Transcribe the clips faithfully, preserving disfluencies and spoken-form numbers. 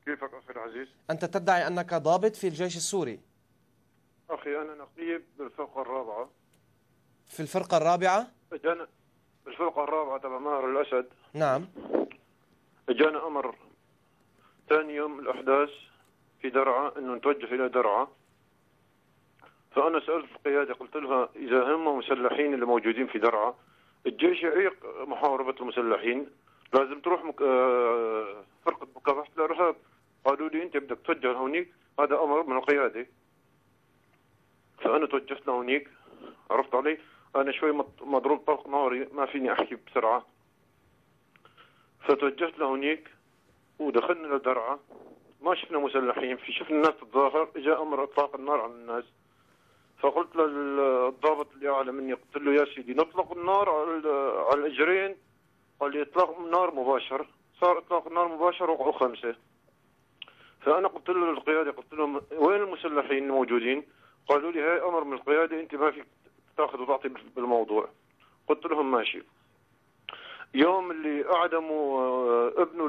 كيفك أخي العزيز؟ أنت تدعي أنك ضابط في الجيش السوري. أخي أنا نقيب بالفرقة الرابعة. في الفرقة الرابعة؟ اجانا بالفرقة الرابعة تبع ماهر الأسد. نعم. اجانا أمر ثاني يوم الأحداث في درعا إنه نتوجه إلى درعا. فأنا سألت القيادة قلت لها إذا هم مسلحين اللي موجودين في درعا، الجيش يعيق محاربة المسلحين، لازم تروح مك... فرقة مكافحة الإرهاب. قالوا لي أنت بدك تتوجه هونيك، هذا أمر من القيادة. فأنا توجهت لهونيك، عرفت علي؟ أنا شوي مضروب طلق ناري، ما فيني أحكي بسرعة. فتوجهت لهونيك ودخلنا لدرعا، ما شفنا مسلحين، في شفنا الناس تتظاهر، إجا أمر إطلاق النار على الناس. فقلت للضابط اللي أعلى مني، قلت له يا سيدي نطلق النار على الإجرين. قال لي إطلاق النار مباشر. صار إطلاق النار مباشر، وقعوا خمسة. فأنا قلت له للقيادة، قلت لهم وين المسلحين الموجودين؟ قالوا لي هاي أمر من القيادة، أنت ما فيك تاخذ وتعطي بالموضوع. قلت لهم ماشي. يوم اللي أعدموا ابنه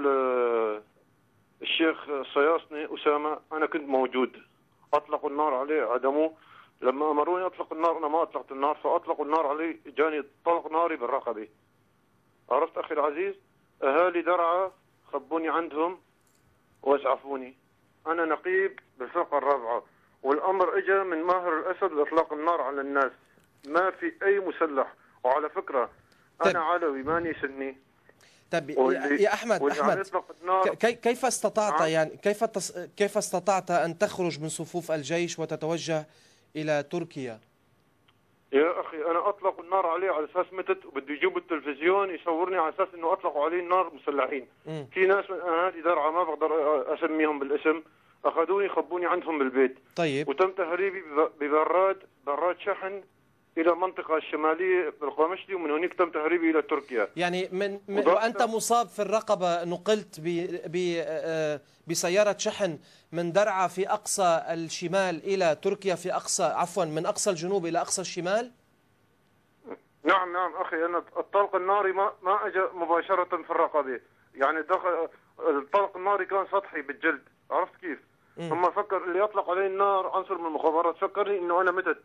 للشيخ الصياصني أسامة، أنا كنت موجود. أطلقوا النار عليه، عدموه. لما أمروني أطلق النار أنا ما أطلقت النار، فأطلقوا النار علي، جاني طلق ناري بالرقبة. عرفت أخي العزيز؟ أهالي درعا خبوني عندهم وأسعفوني. أنا نقيب بالفرقة الرابعة، والأمر إجا من ماهر الأسد لإطلاق النار على الناس، ما في أي مسلح. وعلى فكرة أنا طيب. علوي ماني سني. طيب يا أحمد أحمد كي كيف استطعت عم. يعني كيف تص... كيف استطعت أن تخرج من صفوف الجيش وتتوجه إلى تركيا؟ يا أخي أنا أطلق النار عليه على أساس متت، وبده يجيبوا التلفزيون يصورني على أساس إنه أطلقوا عليه النار مسلحين. م. في ناس من أهالي درعا ما بقدر أسميهم بالاسم، أخذوني خبوني عندهم بالبيت. طيب. وتم تهريبي ببراد براد شحن إلى المنطقة الشمالية بالقامشلي، ومن هناك تم تهريبي إلى تركيا. يعني من, من وأنت مصاب في الرقبة نقلت ب ب بسيارة شحن من درعا في أقصى الشمال إلى تركيا في أقصى عفوا من أقصى الجنوب إلى أقصى الشمال؟ نعم نعم أخي، أنا الطلق الناري ما ما أجى مباشرة في الرقبة، يعني دخل الطلق الناري كان سطحي بالجلد. عرفت كيف؟ م. هم فكر اللي يطلق علي النار عنصر من المخابرات، فكرني إنه أنا متت.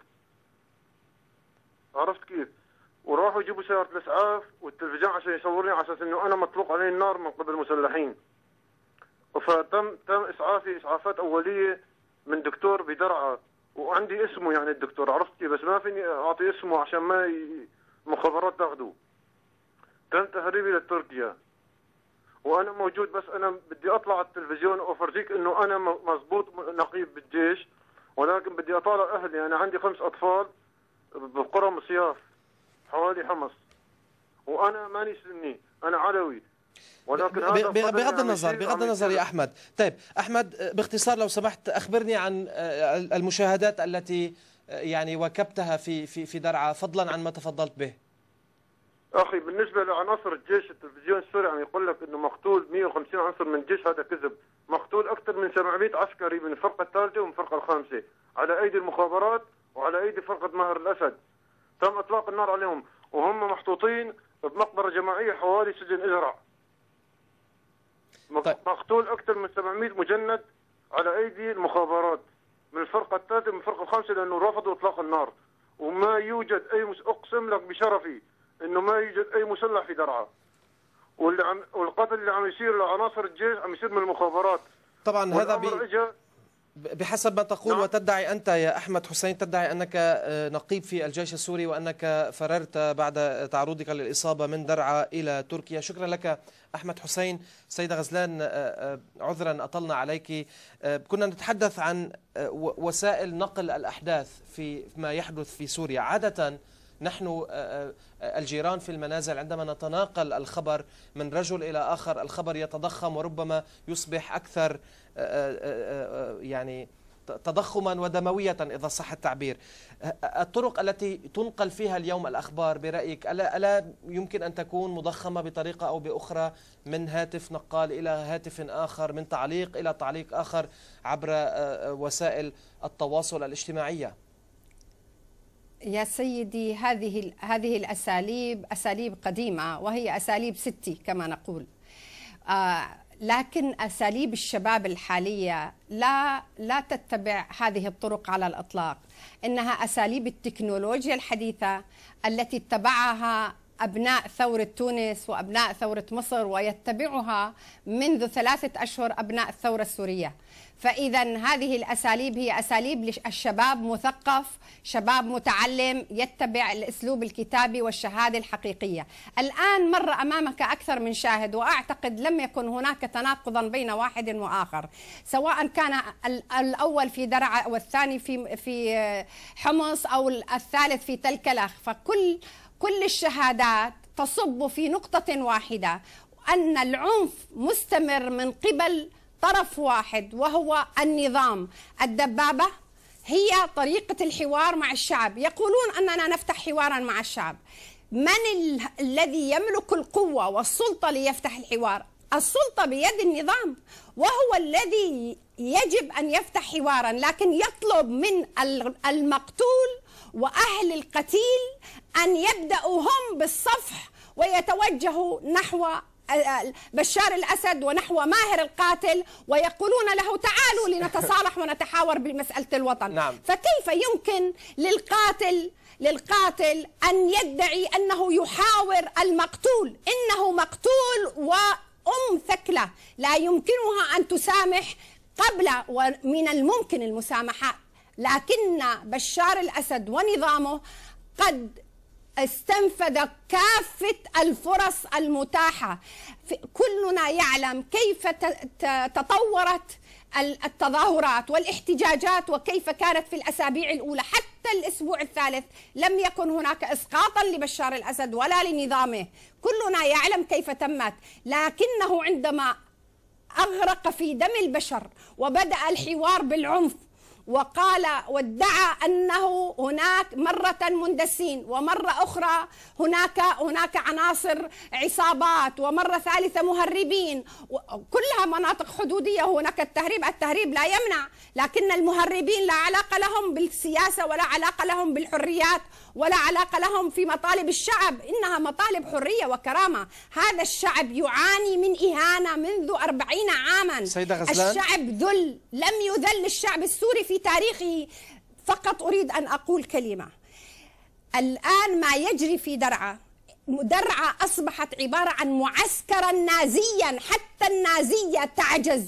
عرفت كيف؟ وراحوا يجيبوا سيارة الإسعاف والتلفزيون عشان يصورني على أساس إنه أنا مطلوق علي النار من قبل المسلحين. فتم تم إسعافي إسعافات أولية من دكتور بدرعا، وعندي اسمه يعني الدكتور، عرفت كيف؟ بس ما فيني أعطي اسمه عشان ما المخابرات تاخذوه. تم تهريبي لتركيا وأنا موجود، بس أنا بدي أطلع على التلفزيون وأفرجيك إنه أنا مضبوط نقيب بالجيش، ولكن بدي أطالع أهلي. أنا عندي خمس أطفال بقرى مصياف حوالي حمص، وانا ماني سني، انا علوي. ولكن هذا بغض النظر بغض النظر يا احمد. طيب احمد باختصار لو سمحت اخبرني عن المشاهدات التي يعني واكبتها في في في درعا، فضلا عن ما تفضلت به. اخي بالنسبه لعناصر الجيش، التلفزيون السوري عم يقول لك انه مقتول مئة وخمسين عنصر من الجيش، هذا كذب. مقتول اكثر من سبعمئة عسكري من الفرقه الثالثه ومن الفرقه الخامسه على ايدي المخابرات وعلى ايدي فرقه ماهر الاسد. تم اطلاق النار عليهم وهم محطوطين بمقبره جماعيه حوالي سجن ازرع. طيب. مقتول اكثر من سبعمئة مجند على ايدي المخابرات من الفرقه الثالثه ومن الفرقه الخامسه، لانه رفضوا اطلاق النار. وما يوجد اي مس... اقسم لك بشرفي انه ما يوجد اي مسلح في درعا، واللي عم والقتل اللي عم يصير لعناصر الجيش عم يصير من المخابرات. طبعا هذا بي... بحسب ما تقول. نعم. وتدعي أنت يا أحمد حسين، تدعي أنك نقيب في الجيش السوري وأنك فررت بعد تعرضك للإصابة من درعا إلى تركيا. شكرا لك أحمد حسين. سيدة غزلان عذرا أطلنا عليك. كنا نتحدث عن وسائل نقل الأحداث في ما يحدث في سوريا. عادة نحن الجيران في المنازل عندما نتناقل الخبر من رجل إلى آخر الخبر يتضخم وربما يصبح أكثر يعني تضخما ودموية إذا صح التعبير. الطرق التي تنقل فيها اليوم الأخبار برأيك ألا, ألا يمكن أن تكون مضخمة بطريقة أو بأخرى، من هاتف نقال إلى هاتف آخر، من تعليق إلى تعليق آخر عبر وسائل التواصل الاجتماعية؟ يا سيدي هذه هذه الأساليب أساليب قديمة، وهي أساليب ستي كما نقول. آه لكن أساليب الشباب الحالية لا لا تتبع هذه الطرق على الإطلاق. إنها أساليب التكنولوجيا الحديثة التي اتبعها أبناء ثورة تونس وأبناء ثورة مصر، ويتبعها منذ ثلاثة أشهر أبناء الثورة السورية. فإذا هذه الأساليب هي أساليب الشباب مثقف، شباب متعلم يتبع الأسلوب الكتابي والشهادة الحقيقية. الآن مر أمامك أكثر من شاهد، وأعتقد لم يكن هناك تناقضا بين واحد وآخر، سواء كان الأول في درعا والثاني في في حمص أو الثالث في تل كلخ. فكل كل الشهادات تصب في نقطة واحدة، أن العنف مستمر من قبل طرف واحد وهو النظام. الدبابة هي طريقة الحوار مع الشعب، يقولون أننا نفتح حوارا مع الشعب. من ال... الذي يملك القوة والسلطة ليفتح الحوار؟ السلطة بيد النظام، وهو الذي يجب أن يفتح حوارا، لكن يطلب من المقتول وأهل القتيل أن يبدأوا هم بالصفح ويتوجهوا نحو بشار الأسد ونحو ماهر القاتل، ويقولون له تعالوا لنتصالح ونتحاور بمسألة الوطن. نعم. فكيف يمكن للقاتل للقاتل أن يدعي أنه يحاور المقتول؟ إنه مقتول وأم ثكلة لا يمكنها أن تسامح، قبل ومن الممكن المسامحة، لكن بشار الأسد ونظامه قد استنفذ كافة الفرص المتاحة. كلنا يعلم كيف تطورت التظاهرات والاحتجاجات وكيف كانت في الأسابيع الأولى. حتى الأسبوع الثالث لم يكن هناك إسقاطا لبشار الأسد ولا لنظامه، كلنا يعلم كيف تمت. لكنه عندما أغرق في دم البشر وبدأ الحوار بالعنف وقال وادعى أنه هناك مرة مندسين، ومرة أخرى هناك هناك عناصر عصابات، ومرة ثالثة مهربين، كلها مناطق حدودية. هناك التهريب، التهريب لا يمنع، لكن المهربين لا علاقة لهم بالسياسة ولا علاقة لهم بالحريات ولا علاقة لهم في مطالب الشعب، إنها مطالب حرية وكرامة. هذا الشعب يعاني من إهانة منذ أربعين عاما. سيدة غزلان، الشعب ذل، لم يذل الشعب السوري في تاريخه. فقط أريد أن أقول كلمة. الآن ما يجري في درعا، درعا أصبحت عبارة عن معسكرا نازيا، حتى النازية تعجز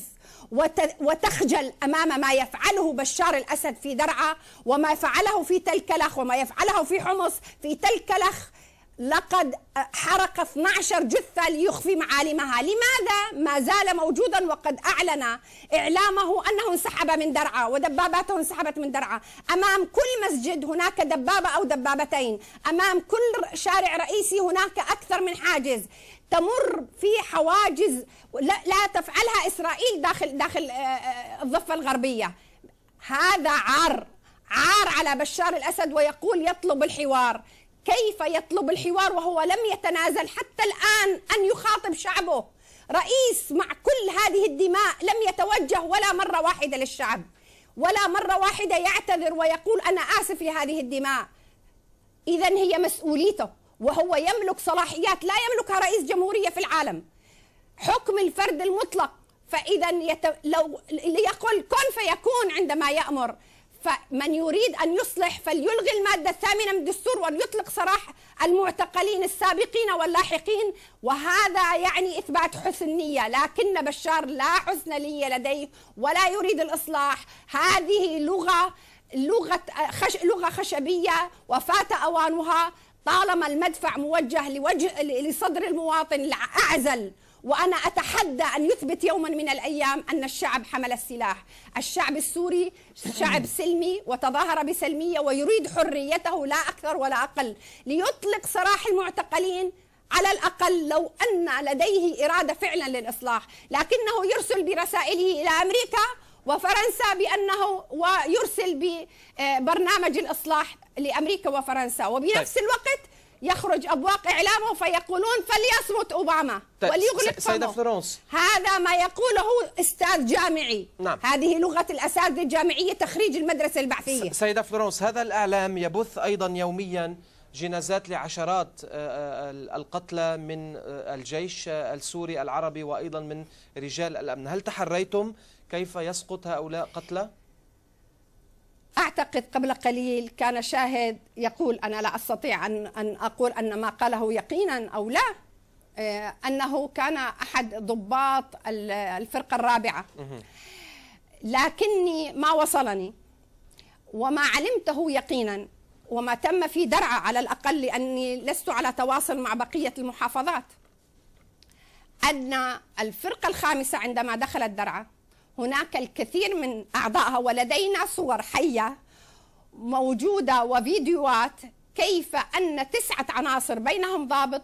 وتخجل أمام ما يفعله بشار الأسد في درعا، وما فعله في تل كلخ، وما يفعله في حمص. في تل كلخ لقد حرق اثنتي عشرة جثة ليخفي معالمها. لماذا ما زال موجودا وقد أعلن إعلامه أنه انسحب من درعا ودباباته انسحبت من درعا؟ أمام كل مسجد هناك دبابة أو دبابتين، أمام كل شارع رئيسي هناك أكثر من حاجز، تمر في حواجز لا, لا تفعلها إسرائيل داخل داخل الضفة الغربية. هذا عار عار على بشار الأسد، ويقول يطلب الحوار. كيف يطلب الحوار وهو لم يتنازل حتى الآن أن يخاطب شعبه؟ رئيس مع كل هذه الدماء لم يتوجه ولا مرة واحدة للشعب، ولا مرة واحدة يعتذر ويقول أنا آسف لهذه الدماء. إذن هي مسؤوليته، وهو يملك صلاحيات لا يملكها رئيس جمهورية في العالم، حكم الفرد المطلق. فإذا يت... لو ليقول كن فيكون عندما يأمر. فمن يريد أن يصلح فليلغي المادة الثامنة من الدستور وليطلق سراح المعتقلين السابقين واللاحقين، وهذا يعني إثبات حسن نية. لكن بشار لا حسن نية لديه ولا يريد الإصلاح. هذه لغة لغة خش... لغة خشبية وفات أوانها. طالما المدفع موجه لوجه لصدر المواطن أعزل. وأنا أتحدى أن يثبت يوما من الأيام أن الشعب حمل السلاح. الشعب السوري شعب سلمي وتظاهر بسلمية ويريد حريته لا أكثر ولا أقل. ليطلق سراح المعتقلين على الأقل لو أن لديه إرادة فعلا للإصلاح، لكنه يرسل برسائله إلى أمريكا وفرنسا بأنه ويرسل ببرنامج الإصلاح لأمريكا وفرنسا، وبنفس الوقت يخرج أبواق إعلامه فيقولون فليصمت أوباما وليغلق سيدة فلورنس. هذا ما يقوله أستاذ جامعي. نعم. هذه لغة الأساتذة الجامعية، تخريج المدرسة البحثية. سيدة فلورنس، هذا الإعلام يبث أيضا يوميا جنازات لعشرات القتلى من الجيش السوري العربي وأيضا من رجال الأمن. هل تحريتم كيف يسقط هؤلاء قتلى؟ أعتقد قبل قليل كان شاهد يقول، أنا لا أستطيع أن أن أقول أن ما قاله يقينا أو لا، أنه كان أحد ضباط الفرقة الرابعة، لكني ما وصلني وما علمته يقينا وما تم في درعا على الأقل، لأني لست على تواصل مع بقية المحافظات، أن الفرقة الخامسة عندما دخلت درعا هناك الكثير من أعضائها، ولدينا صور حية موجودة وفيديوهات كيف أن تسعة عناصر بينهم ضابط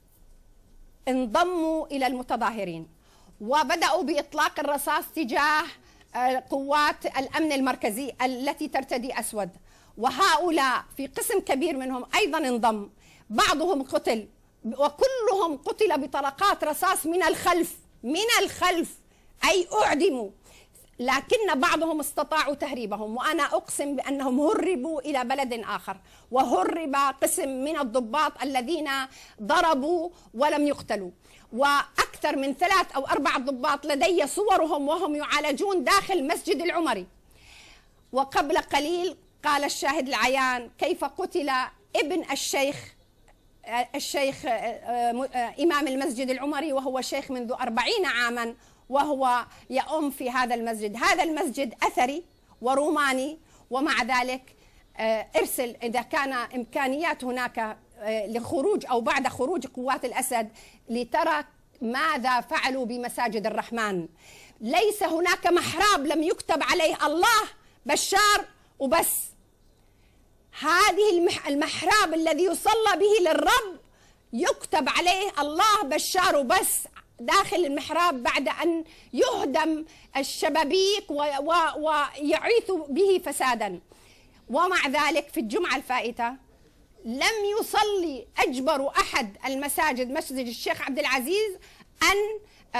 انضموا إلى المتظاهرين وبدأوا بإطلاق الرصاص تجاه قوات الأمن المركزي التي ترتدي أسود، وهؤلاء في قسم كبير منهم أيضا انضم، بعضهم قتل وكلهم قتل بطلقات رصاص من الخلف من الخلف أي أعدموا، لكن بعضهم استطاعوا تهريبهم، وأنا أقسم بأنهم هربوا إلى بلد آخر، وهرب قسم من الضباط الذين ضربوا ولم يقتلوا، وأكثر من ثلاث أو أربع ضباط لدي صورهم وهم يعالجون داخل مسجد العمري. وقبل قليل قال الشاهد العيان كيف قتل ابن الشيخ الشيخ إمام المسجد العمري، وهو شيخ منذ أربعين عاما وهو يؤم في هذا المسجد. هذا المسجد أثري وروماني، ومع ذلك ارسل إذا كان إمكانيات هناك لخروج أو بعد خروج قوات الأسد لترى ماذا فعلوا بمساجد الرحمن. ليس هناك محراب لم يكتب عليه الله بشار وبس، هذه المحراب الذي يصلى به للرب يكتب عليه الله بشار وبس داخل المحراب بعد أن يهدم الشبابيك ويعيث به فسادا. ومع ذلك في الجمعة الفائتة لم يصلي، أجبروا أحد المساجد مسجد الشيخ عبد العزيز أن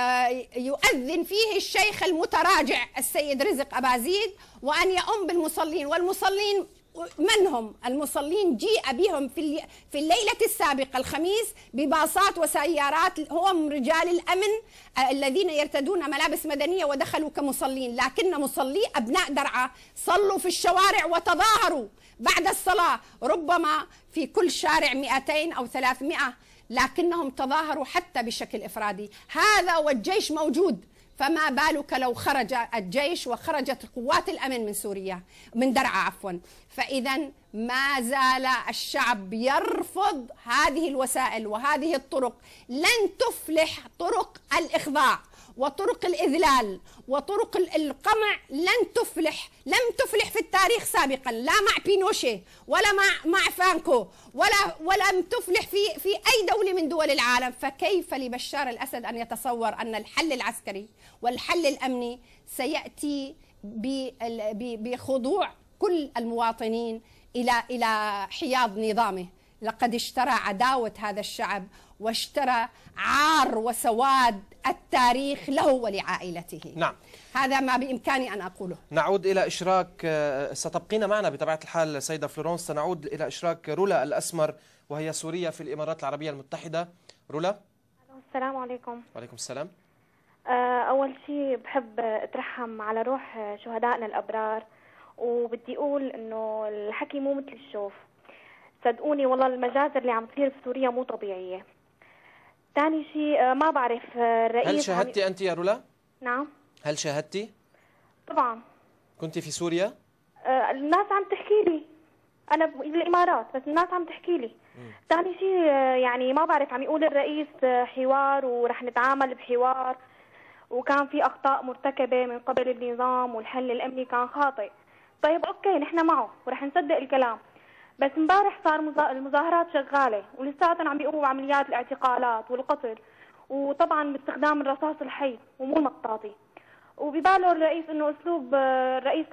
يؤذن فيه الشيخ المتراجع السيد رزق أبازيد وأن يؤم بالمصلين. والمصلين من هم؟ المصلين جيء بهم في في الليلة السابقة الخميس بباصات وسيارات، هم رجال الأمن الذين يرتدون ملابس مدنية ودخلوا كمصلين، لكن مصلي أبناء درعا صلوا في الشوارع وتظاهروا بعد الصلاة، ربما في كل شارع مئتين أو ثلاثمئة، لكنهم تظاهروا حتى بشكل إفرادي. هذا والجيش موجود، فما بالك لو خرج الجيش وخرجت قوات الأمن من سوريا من درعا عفوا. فإذا ما زال الشعب يرفض هذه الوسائل وهذه الطرق، لن تفلح طرق الإخضاع وطرق الإذلال وطرق القمع، لن تفلح لم تفلح في التاريخ سابقا، لا مع بينوشي ولا مع مع فرانكو ولا ولم تفلح في في أي دولة من دول العالم. فكيف لبشار الأسد أن يتصور أن الحل العسكري والحل الأمني سيأتي بخضوع كل المواطنين إلى إلى حياض نظامه؟ لقد اشترى عداوة هذا الشعب واشترى عار وسواد التاريخ له ولعائلته. نعم، هذا ما بإمكاني أن أقوله. نعود إلى إشراك، ستبقين معنا بطبيعة الحال سيدة فلورنس، سنعود إلى إشراك رولا الأسمر وهي سورية في الإمارات العربية المتحدة. رولا. السلام عليكم. وعليكم السلام. أول شيء بحب أترحم على روح شهدائنا الأبرار، وبدي أقول إنه الحكي مو مثل الشوف، صدقوني والله المجازر اللي عم تصير في سوريا مو طبيعية. ثاني شيء ما بعرف الرئيس. هل شاهدتي أنت يا رولا؟ نعم. هل شاهدتي؟ طبعا. كنت في سوريا؟ آه الناس عم تحكي لي، أنا بالإمارات بس الناس عم تحكي لي. ثاني شيء يعني ما بعرف، عم يقول الرئيس حوار ورح نتعامل بحوار وكان في أخطاء مرتكبة من قبل النظام والحل الأمني كان خاطئ. طيب أوكي نحن معه ورح نصدق الكلام، بس امبارح صار المظاهرات شغالة ولساتهم عم بيقوموا بعمليات الاعتقالات والقتل، وطبعا باستخدام الرصاص الحي ومو المطاطي. وبباله الرئيس انه اسلوب الرئيس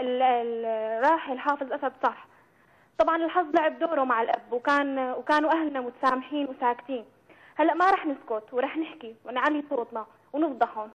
الراحل حافظ اسد صح. طبعا الحظ لعب دوره مع الاب، وكان وكانوا اهلنا متسامحين وساكتين. هلا ما رح نسكت ورح نحكي ونعلي صوتنا ونفضحهم.